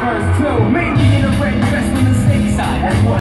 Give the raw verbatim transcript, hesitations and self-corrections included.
verse two. Meet me in a red dress from the stateside. That's what